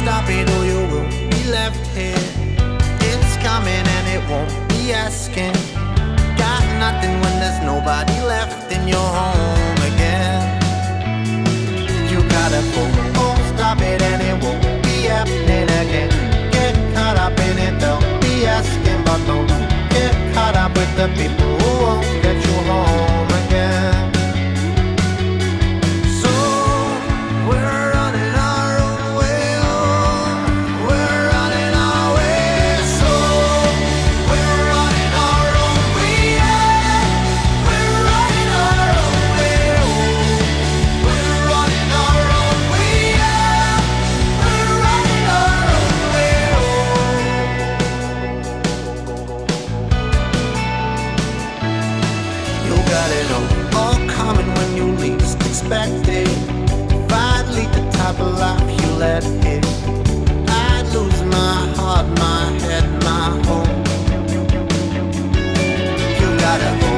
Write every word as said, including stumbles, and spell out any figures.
stop it or you will be left here. It's coming and it won't be asking. Got nothing when there's nobody left in your home again. You gotta go, oh, stop it and it won't be happening again. Get caught up in it, they'll be asking, but don't get caught up with the people who won't get you home again. So we're running our own way, oh, we're running our way. So we're running our own way, yeah. We're running our own way, oh. We're running our own way, yeah. We're running our own way, oh. You got it all, all coming when you least expect it. If I'd lead the type of life you let hit, I'd lose my heart, my head, my home. You gotta go.